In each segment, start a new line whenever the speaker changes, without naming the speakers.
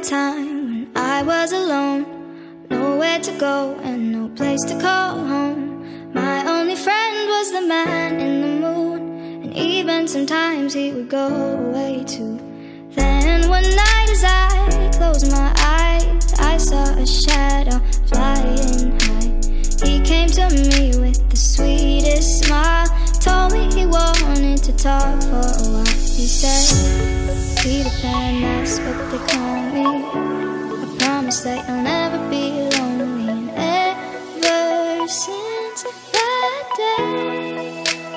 time when I was alone, nowhere to go and no place to call home. My only friend was the man in the moon, and even sometimes he would go away too. Then one night as I closed my eyes, I saw a shadow flying high. He came to me with the sweetest smile, told me he wanted to talk for a while. He said, Peter Pan, that's what they call me. I promise that you'll never be lonely. And ever since that day,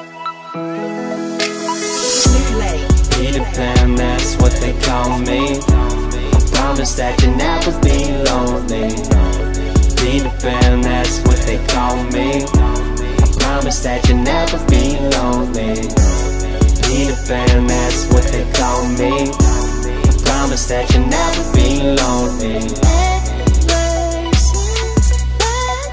Peter Pan, that's what they call me. I promise that you'll never be lonely. Peter Pan, that's what they call me. I promise that you'll never be lonely. Peter Pan, that's what they call me. I promise that you'll never be lonely.
ever since that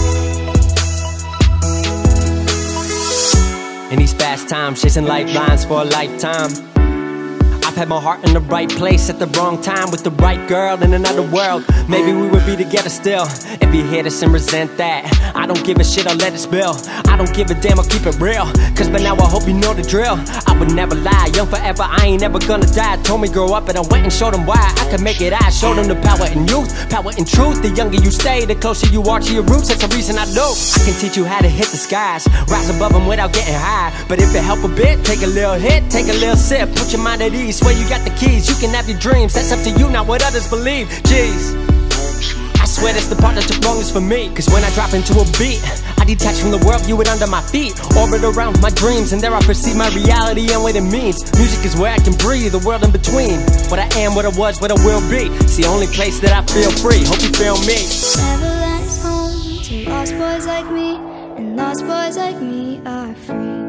day.
In these fast times, chasing lifelines for a lifetime, I've had my heart in the right place at the wrong time, with the right girl in another world. Maybe we would be together still if you hit us and resent that. I don't give a shit, I'll let it spill. I don't give a damn, I'll keep it real. Cause by now I hope you know the drill. I would never lie, young forever, I ain't never gonna die. Told me grow up and I went and showed them why I could make it. I showed them the power in youth, power in truth. The younger you stay, the closer you are to your roots. That's the reason I know I can teach you how to hit the skies, rise above them without getting high. But if it help a bit, take a little hit, take a little sip, put your mind at ease. Swear you got the keys, you can have your dreams. That's up to you, not what others believe. Jeez, I swear that's the part that took longest for me. Cause when I drop into a beat, I detach from the world, view it under my feet, orbit around my dreams, and there I perceive my reality and what it means. Music is where I can breathe, the world in between. What I am, what I was, what I will be. It's the only place that I feel free. Hope you feel me.
Neverland is home to lost boys like me, and lost boys like me are free.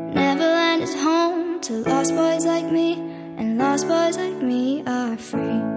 Neverland is home to lost boys like me, and lost boys like me are free.